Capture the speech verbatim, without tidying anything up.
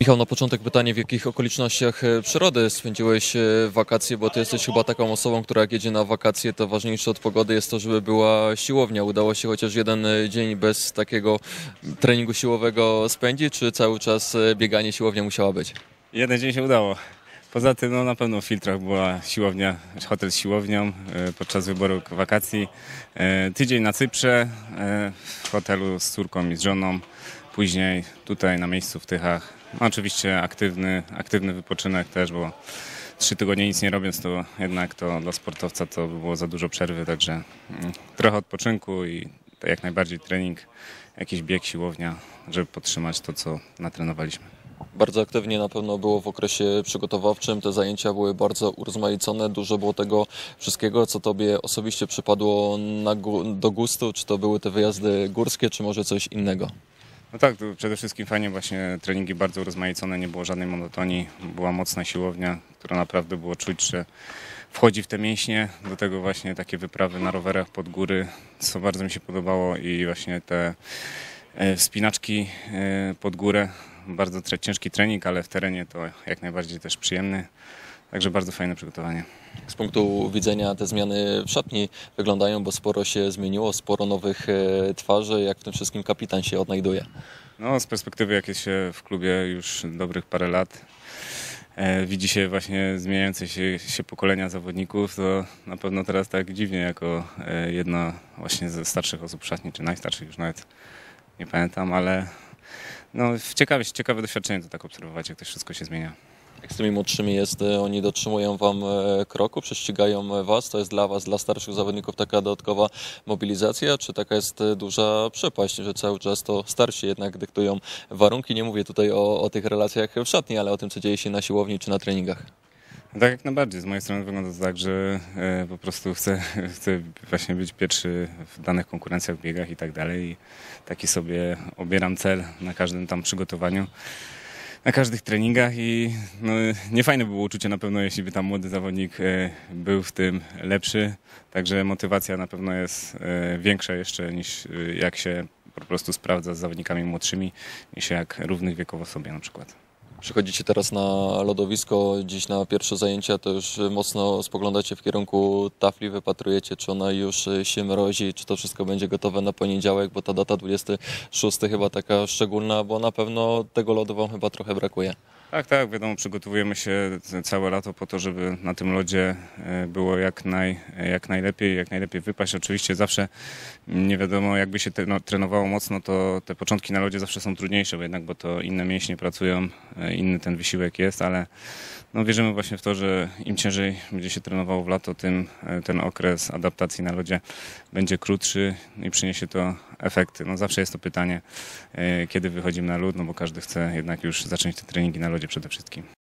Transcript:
Michał, na początek pytanie, w jakich okolicznościach przyrody spędziłeś wakacje, bo ty jesteś chyba taką osobą, która jak jedzie na wakacje, to ważniejsze od pogody jest to, żeby była siłownia. Udało się chociaż jeden dzień bez takiego treningu siłowego spędzić, czy cały czas bieganie, siłownia musiała być? Jeden dzień się udało. Poza tym no, na pewno w Filtrach była siłownia, hotel z siłownią podczas wyboru wakacji. Tydzień na Cyprze, w hotelu z córką i z żoną. Później tutaj na miejscu w Tychach. No, oczywiście aktywny, aktywny wypoczynek też, bo trzy tygodnie nic nie robiąc, to jednak to dla sportowca to by było za dużo przerwy, także trochę odpoczynku i jak najbardziej trening, jakiś bieg, siłownia, żeby podtrzymać to, co natrenowaliśmy. Bardzo aktywnie na pewno było w okresie przygotowawczym, te zajęcia były bardzo urozmaicone, dużo było tego wszystkiego, co tobie osobiście przypadło na, do gustu, czy to były te wyjazdy górskie, czy może coś innego? No tak, to przede wszystkim fajnie właśnie treningi bardzo urozmaicone, nie było żadnej monotonii, była mocna siłownia, która naprawdę było czuć, że wchodzi w te mięśnie, do tego właśnie takie wyprawy na rowerach pod góry, co bardzo mi się podobało i właśnie te wspinaczki pod górę, bardzo ciężki trening, ale w terenie to jak najbardziej też przyjemny, także bardzo fajne przygotowanie. Z punktu widzenia te zmiany w szatni wyglądają, bo sporo się zmieniło, sporo nowych twarzy. Jak w tym wszystkim kapitan się odnajduje? No, z perspektywy, jak jest się w klubie już dobrych parę lat, e, widzi się właśnie zmieniające się, się pokolenia zawodników, to na pewno teraz tak dziwnie, jako e, jedna właśnie ze starszych osób w szatni, czy najstarszych już nawet nie pamiętam, ale no, ciekawe, ciekawe doświadczenie to tak obserwować, jak to wszystko się zmienia. Jak z tymi młodszymi jest, oni dotrzymują wam kroku, prześcigają was, to jest dla was, dla starszych zawodników taka dodatkowa mobilizacja, czy taka jest duża przepaść, że cały czas to starsi jednak dyktują warunki? Nie mówię tutaj o, o tych relacjach w szatni, ale o tym, co dzieje się na siłowni czy na treningach. Tak, jak najbardziej. Z mojej strony wygląda to tak, że e, po prostu chcę, chcę właśnie być pierwszy w danych konkurencjach, biegach i tak dalej. I taki sobie obieram cel na każdym tam przygotowaniu, na każdych treningach i no, niefajne by było uczucie na pewno, jeśli by tam młody zawodnik e, był w tym lepszy. Także motywacja na pewno jest e, większa jeszcze niż e, jak się po prostu sprawdza z zawodnikami młodszymi, niż jak równych wiekowo sobie na przykład. Przychodzicie teraz na lodowisko, dziś na pierwsze zajęcia, to już mocno spoglądacie w kierunku tafli, wypatrujecie, czy ona już się mrozi, czy to wszystko będzie gotowe na poniedziałek, bo ta data dwudziestego szóstego chyba taka szczególna, bo na pewno tego lodu wam chyba trochę brakuje. Tak, tak, wiadomo, przygotowujemy się całe lato po to, żeby na tym lodzie było jak, naj, jak najlepiej, jak najlepiej wypaść. Oczywiście zawsze nie wiadomo, jakby się trenowało mocno, to te początki na lodzie zawsze są trudniejsze, bo jednak, bo to inne mięśnie pracują, inny ten wysiłek jest, ale no wierzymy właśnie w to, że im ciężej będzie się trenowało w lato, tym ten okres adaptacji na lodzie będzie krótszy i przyniesie to efekty. No zawsze jest to pytanie, kiedy wychodzimy na lód, no bo każdy chce jednak już zacząć te treningi na lodzie przede wszystkim.